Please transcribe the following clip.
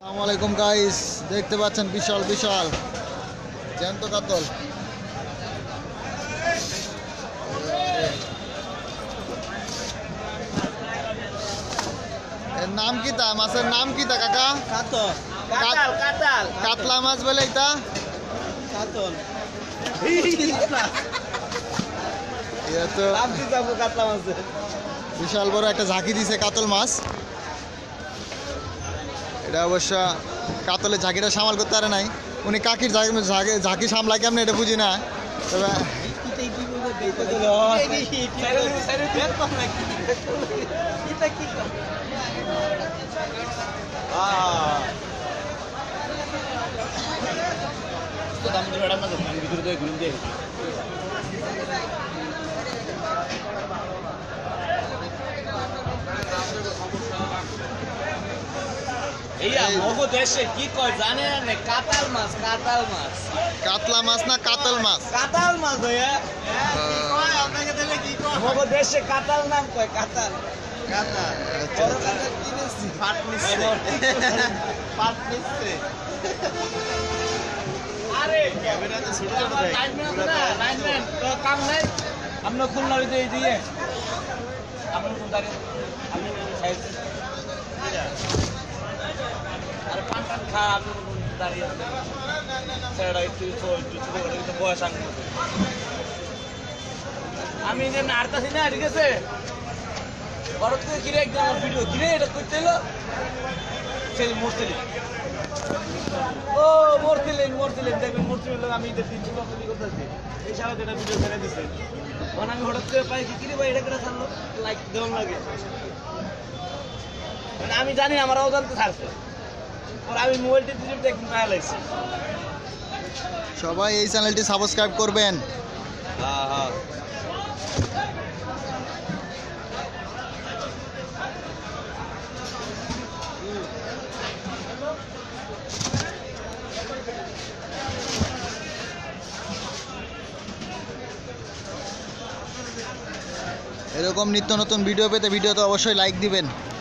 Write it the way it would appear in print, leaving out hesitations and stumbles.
আসসালামু আলাইকুম গাইস, দেখতে পাচ্ছেন বিশাল বিশাল জ্যান্ত কাতল। এর নাম কি তা মাছের নাম কি তা কাকা? কাতল কাতাল কাতাল কাতলা মাছ বলে এটা কাতল এটা তো নাম কি যাবো কাতলা মাছের বিশাল বড় একটা ঝাঁকি দিছে কাতল মাছ। এটা অবশ্য কাতলের ঝাঁকিটা সামাল করতে পারে নাই। উনি কাকির ঝাঁকি সামলায় কেমন এটা বুঝি না। তবে কি কয় জানেন কাতাল মাছ কাতাল মাছ কাতলা মাছ না কাতল মাছ? কাতাল মাছ ভাইয়া আপনাকে দিলে কি কয় মগো দেশে কাতাল নাম কয় কাতাল কাতাল বড় কাতাল কিনেছি ফাট নিচ্ছে ফাট নিচ্ছে আরে ক্যামেরাতে ছোট ছোট দেখ লাইনম্যান তো কাম নাই আমরা খুলনা হইতে এই দিয়ে আমরা কোন দাঁড়িয়ে আমরা সাইড আর পান পান খা আপনি দাঁড়িয়ে সেটা একটু একটু বয়স আনবো আমি যে নাড়তাছি না, ঠিক আছে ভারত থেকে কিরে একদম আমার ভিডিও কিরে এটা করতে এলো সেই মরছিলেন ও মরছিলেন দেখবেন মরছিলেন লোক আমি এদের 300 টাকা করতেছি এই সাথে এটা ভিডিও ছেড়ে দিছে তখন আমি হঠাৎ করে পাই কি কিরে ভাই এটা করে ছাড়লো লাইক দেওয়ার লাগে মানে আমি জানি আমার অজান্তে ছাড়ছে আর আমি মোবাইল টিপে দেখুন পায়া লাগছে। সবাই এই চ্যানেলটি সাবস্ক্রাইব করবেন। হ্যাঁ হ্যাঁ এরকম নিত্য নতুন ভিডিও পেতে ভিডিওতে অবশ্যই লাইক দিবেন।